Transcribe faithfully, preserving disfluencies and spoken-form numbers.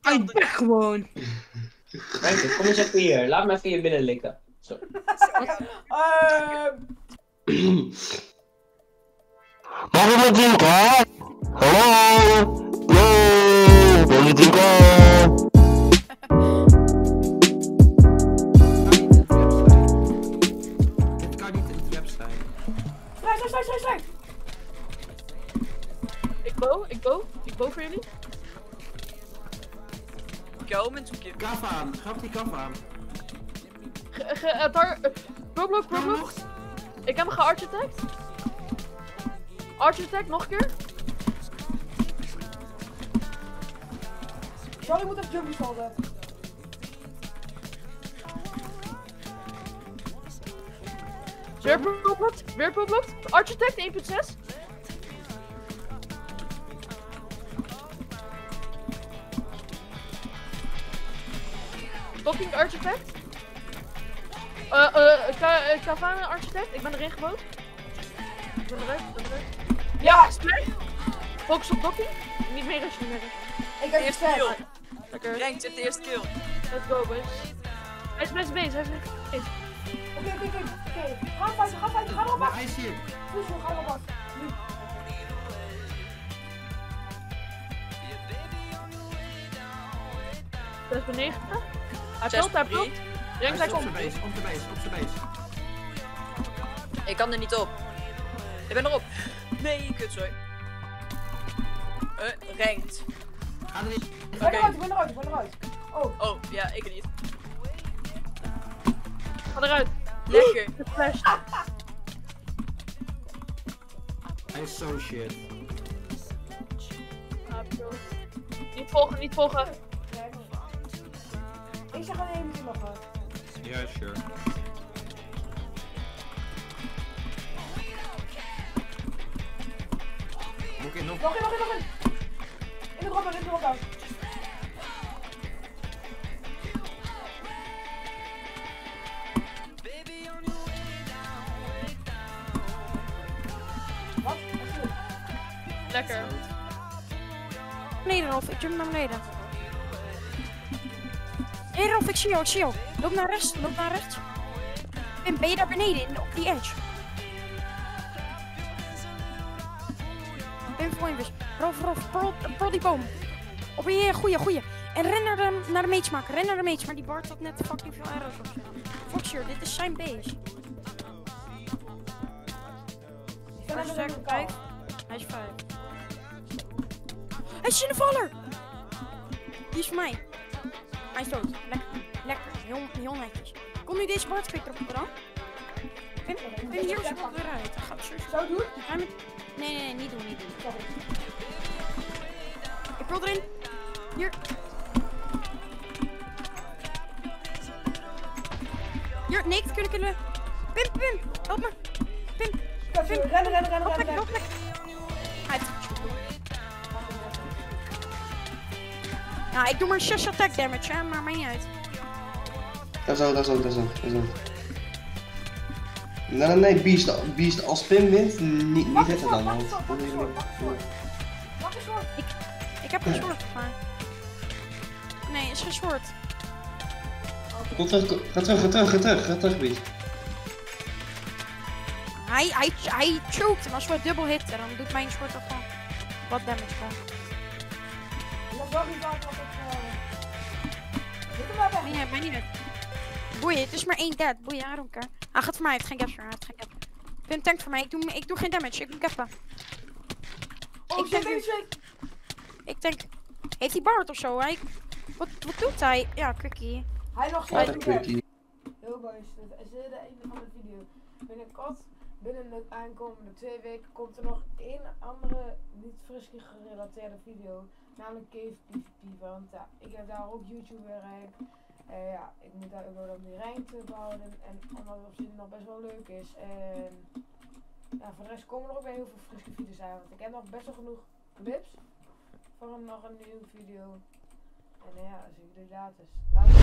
Ai, weg gewoon. Kijk, kom eens even hier. Laat me even hier binnen likken. Zo. Ehm. Mag ik wat drinken? Hallo? Yo, wil je drinken? Dit kan niet in het web zijn. Strijd, strijd, strijd, strijd, strijd. Ik bo, ik bo, ik bo voor jullie. Ik hou mijn zoekje. Kaf aan, grap die kaf aan. Ge, ge, uh, daar, uh, Roblox, Roblox. Ik heb hem gearchitect. Architect, nog een keer. Charlie moet even jumpy salten. Weer Roblox, weer Roblox. Architect één punt zes. Fucking architect. Eh, eh, uh, Kavana architect. Ik ben erin gebouwd. Ik ben eruit, ik ben eruit. Ja! Spray. Focus op Dokkie. Niet meer rush, niet meer rush. Ik heb Eerste gesprek. kill. Lekker. Ranked heeft de eerste kill. Let's go, boys. Hij is best bezig, hij is best bezig. Oké, oké, oké. Oké. Ga fighten, ga fighten, ga erop Ja, af. hij zie ik. Fussel, ga erop af. Nu. zes bij negen. Hij Zes pult, hij drie. pult. Hij Rank, is hij op komt. zijn base, op zijn base, op zijn base. Ik kan er niet op. Ik ben erop. Nee, kutzooi. Eh, ranked. Ga er niet. Ik ben eruit, ik ben eruit, ik ben eruit. Oh. Oh, ja, ik niet. Ga eruit. Lekker. Geflashed. Hij is zo shit. Hij pult. Niet volgen, niet volgen. Ik zeg alleen even nog wat. Ja, sure. Moet ik nog? Nog in, nog in, nog in. In de robber, in de robber. Wat? Lekker. Beneden, Rolf. Ik jump naar beneden. Hé, hey, Rolf, ik zie jou, ik zie jou. Loop naar rechts, loop naar rechts. Pim, ben je daar beneden, in de, op die edge? Pim, voor je dus. Rolf, Rolf, prol, prol die boom. Op een goeie, goeie. En ren naar de, naar de matchmaker, ren naar de match. Maar die Bart had net fucking veel arrows op zich. Foxier, dit is zijn base. Hij is sterk, vijf. Hij is vijf. Hij is in de valler! Die is voor mij. Hij is dood. Lekker. Lekker. Heel, heel netjes. Kom nu deze Bart quick erop dan. Pim, Pim, hier is het eruit. Ga het zo. Zou ik doen? Ga met... Nee, nee, nee, niet doen, niet doen. Ik wil erin. Hier. Hier, nee, het kunnen, kunnen. Pim, Pim, help me. Pim, Pim. Rennen, rennen, rennen, hop rennen, lekker, hop rennen. lekker. Hij heeft het goed. Ja, ik doe maar zes attack damage, hè, maar mij niet uit. Daar zo, daar zo, daar zo, daar zo. Nee, nee, nee, Beast, Beast als Pim wint, niet, niet zitten dan. Want... Pak een soort, pak een soort. Pak een soort. Ik, ik heb een soort, maar... Nee, het is geen soort. Kom terug, kom- ga terug, ga terug, ga terug, ga terug, Beast. Hij, hij, hij choked en als we dubbel hitten, dan doet mijn soort toch gewoon wat damage van. Dat is wel niet vaak wat ik... Dit hem maar weg. Nee, nee, mij niet uit. Boeien, het is maar één dead. Boeien, I don't care. Hij gaat voor mij, hij heeft geen gap, hij heeft geen gap. Pim tank voor mij, ik doe, ik doe geen damage, ik doe gappen. Oh Ik shit, denk deze nu- shit. Ik denk, heeft hij Bart of zo? Hij, wat, wat doet hij? Ja, quickie. Hij nog Wat steeds een weg. quickie. Heel boys, dit is de einde van de video. Binnenkort, binnen de aankomende twee weken, komt er nog één andere, niet friskie gerelateerde video. Namelijk Cave PvP, want ja, ik heb daar ook YouTube rank. Uh, ja, ik moet daar ook wel om die rank te behouden. En omdat het op zich nog best wel leuk is. En ja, voor de rest komen er ook weer heel veel friske video's aan. Want ik heb nog best wel genoeg clips voor een, nog een nieuwe video. En uh, ja, zie ik jullie later. Later.